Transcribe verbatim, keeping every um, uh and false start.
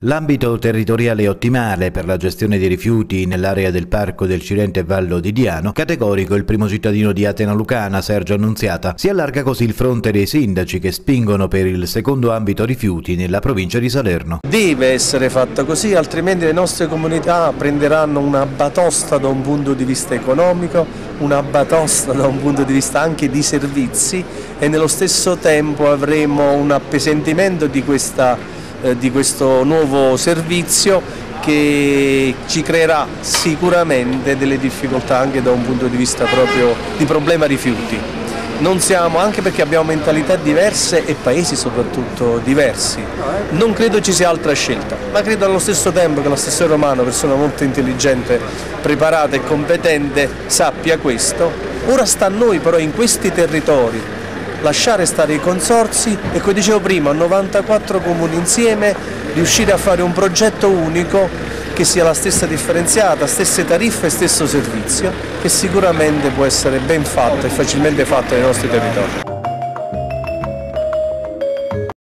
L'ambito territoriale è ottimale per la gestione dei rifiuti nell'area del Parco del Cirente e Vallo di Diano, categorico il primo cittadino di Atena Lucana, Sergio Annunziata. Si allarga così il fronte dei sindaci che spingono per il secondo ambito rifiuti nella provincia di Salerno. Deve essere fatta così, altrimenti le nostre comunità prenderanno una batosta da un punto di vista economico, una batosta da un punto di vista anche di servizi e nello stesso tempo avremo un appesantimento di questa di questo nuovo servizio che ci creerà sicuramente delle difficoltà anche da un punto di vista proprio di problema rifiuti. Non siamo, anche perché abbiamo mentalità diverse e paesi soprattutto diversi, non credo ci sia altra scelta, ma credo allo stesso tempo che l'assessore Romano, persona molto intelligente, preparata e competente, sappia questo. Ora sta a noi però in questi territori lasciare stare i consorzi e, come dicevo prima, novantaquattro comuni insieme, riuscire a fare un progetto unico che sia la stessa differenziata, stesse tariffe e stesso servizio, che sicuramente può essere ben fatto e facilmente fatto nei nostri territori.